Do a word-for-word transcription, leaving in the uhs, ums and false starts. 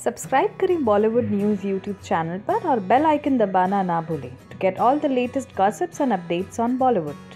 Subscribe करें Bollywood news YouTube channel पर और बेल आइकन दबाना ना भूलें to get all the latest gossips and updates on Bollywood.